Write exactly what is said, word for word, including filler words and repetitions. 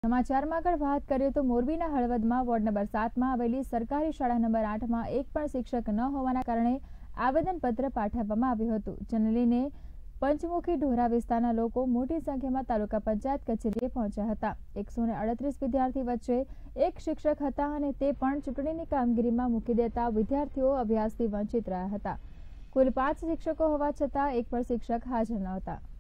સમાચારમાં આગળ વાત કરીએ તો મોરબીના હળવદમાં વોર્ડ નંબર સાતમાં આવેલી સરકારી શાળા નંબર આઠમાં એક પણ શિક્ષક ન હોવાના કારણે આવેદનપત્ર પાઠવવામાં આવ્યું હતું, જેને લઈને પંચમુખી ઢોરા વિસ્તારના લોકો મોટી સંખ્યામાં તાલુકા પંચાયત કચેરીએ પહોંચ્યા હતા। એકસો ને અડત્રીસ વિદ્યાર્થી વચ્ચે એક શિક્ષક હતા અને તે પણ ચૂંટણીની કામગીરીમાં મૂકી દેતા વિદ્યાર્થીઓ અભ્યાસથી વંચિત રહ્યા હતા। કુલ પાંચ શિક્ષકો હોવા છતાં એક પણ શિક્ષક હાજર ન હતા।